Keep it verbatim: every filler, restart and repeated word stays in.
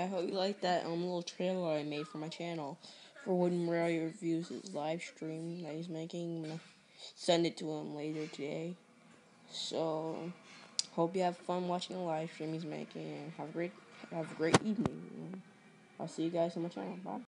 I hope you like that um little trailer I made for my channel for when Murray reviews his live stream that he's making. I'm gonna send it to him later today. So hope you have fun watching the live stream he's making, and have a great have a great evening. I'll see you guys on my channel. Bye.